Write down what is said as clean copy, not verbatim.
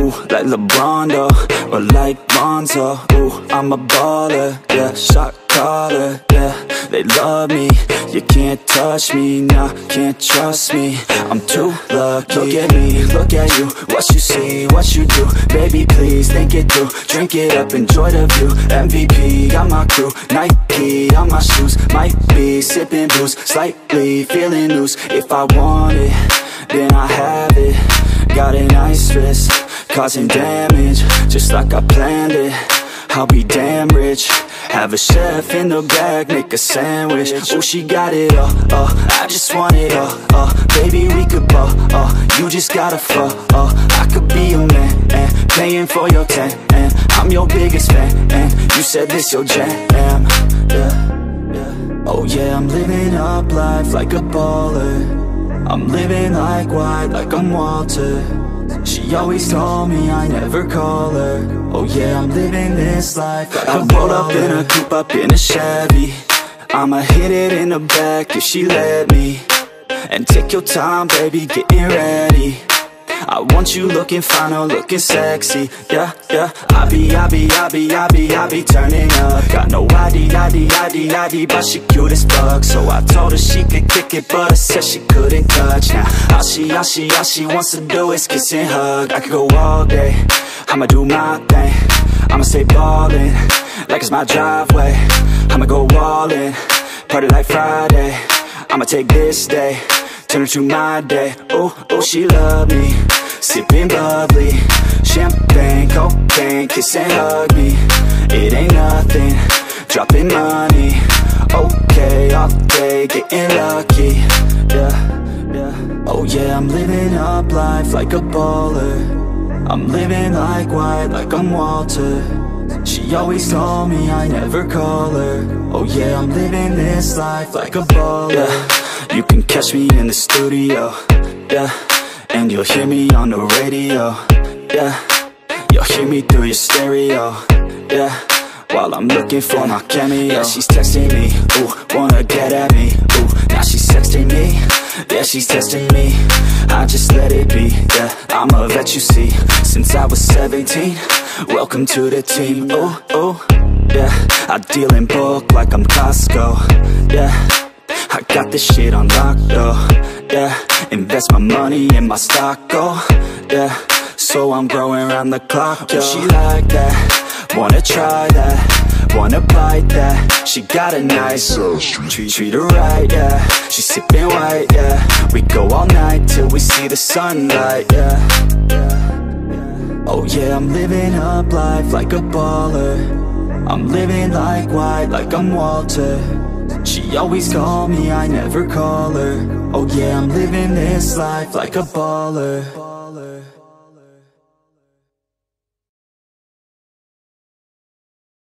ooh, like LeBron though, or like Lonzo. Ooh, I'm a baller, yeah, shot caller, yeah. They love me, you can't touch me, nah, can't trust me. I'm too lucky. Look at me, look at you, what you see, what you do. Baby, please think it through, drink it up, enjoy the view. MVP on my crew, Nike on my shoes. Might be sipping booze, slightly feeling loose. If I want it, then I have it. Got an ice wrist, causing damage, just like I planned it. I'll be damn rich. Have a chef in the back, make a sandwich. Oh, she got it all, I just want it all, baby, we could ball, you just gotta fall, I could be your man, and paying for your tan, and I'm your biggest fan, and you said this your jam, yeah. Oh yeah, I'm living up life like a baller. I'm living like white, like I'm Walter. She always told me I never call her. Oh yeah, I'm living this life like I roll up in a coupe, up in a Chevy. I'ma hit it in the back if she let me. And take your time, baby, getting ready. I want you looking fine or looking sexy. Yeah, yeah. I be turning up. Got no ID, but she cute as fuck. So I told her she could kick it, but I said she couldn't touch. Now all she wants to do is kiss and hug. I could go all day, I'ma do my thing. I'ma stay ballin', like it's my driveway. I'ma go all in, party like Friday. I'ma take this day, turn it to my day. Oh, oh, she love me, sipping bubbly, champagne, cocaine, kiss and hug me. It ain't nothing, dropping money. Okay, all day, getting lucky. Yeah, yeah. Oh yeah, I'm living up life like a baller. I'm living like white, like I'm Walter. She always told me I never call her. Oh yeah, I'm living this life like a baller. Yeah, you can catch me in the studio. Yeah, and you'll hear me on the radio. Yeah, you'll hear me through your stereo. Yeah, while I'm looking for my cameo. Yeah, she's texting me, ooh, wanna get at me. Ooh, now she's sexting me. Yeah, she's testing me, I just let it be. Yeah, I'm a vet, you see, since I was 17. Welcome to the team. Ooh, ooh, yeah, I deal in bulk like I'm Costco. Yeah, I got this shit on lock though. Yeah, invest my money in my stock, oh yeah. So I'm growing around the clock, yo. She like that, wanna try that, wanna bite that. She got a nice treat her right, yeah. She sipping white, yeah. We go all night till we see the sunlight, yeah. Oh yeah, I'm living up life like a baller. I'm living like white, like I'm Walter. She always called me, I never call her. Oh yeah, I'm living this life like a baller.